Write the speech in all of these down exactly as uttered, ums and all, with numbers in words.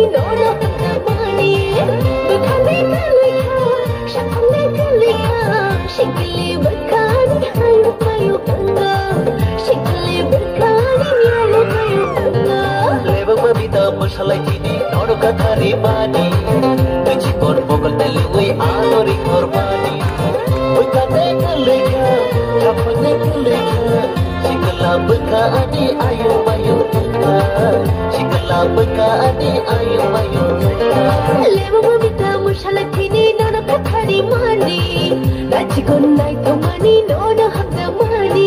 nono hamdamani Bekhale kalika Shakale kalika Shikili berkani Ayu ayu tanga Shikili berkani Ayu ayu tanga Lebang mamita masalai kini nono kathari mani Bejikon bogol dalui alori kormani Bekane kalika Kapane kalika Shikala berkani ayu ayu tanga Shikala berkani ayu ayu tanga Lebang mamita masalai kini nono kathari mani Bejikon nai thomani nono hamdamani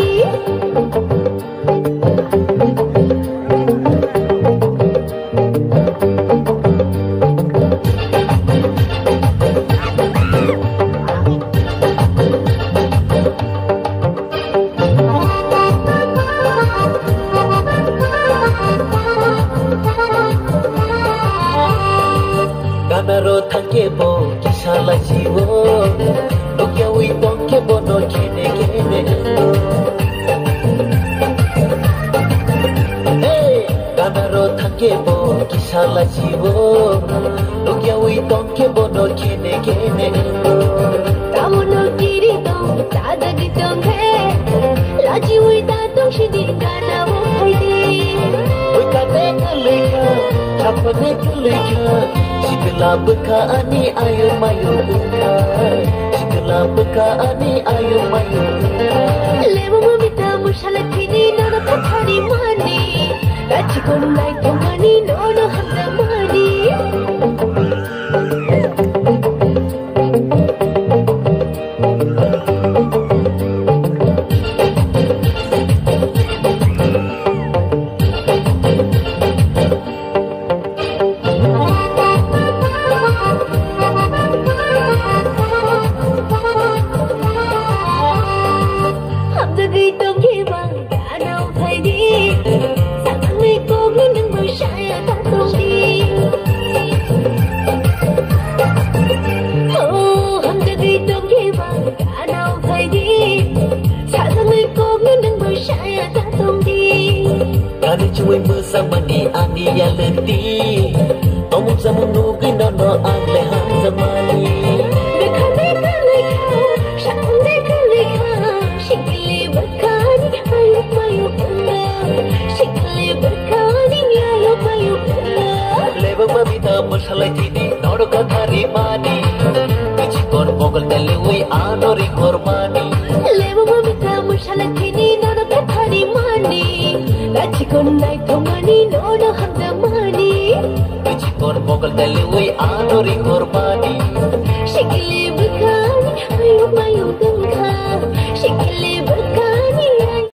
Kanaro thangkebo kisala jiwo Nokia wi tongkebo no kene kene Hey Kanaro thangkebo kisala jiwo Nokia wi tongkebo no kene kene Tamono kiri dong tada gitong he Laji wi datong shidi kana wo haidi Bekane kalika Kapane kalika Shikala bekani ayu mayu buka Shikala bekani ayu mayu buka Lebang mamita masalai kini nono kathari mani Bejikon nai thomani nono hamdamani Kari cuy bersama ni ani yang letih Omong sama nugi nono angle ham zamani Bekhale kalika Shakale kalika Shikili berkani Ayu ayu tanga Shikili berkani Ayu ayu tanga Lebang mamita masalai kini nono kathari mani Bejikon bogol dalui alori kormani Lebang mamita masalai kini nono kathari mani Bejikon nai thomani nono hamdamani Bejikon bogol dalui alori kormani Shikili berkani Ayu ayu tanga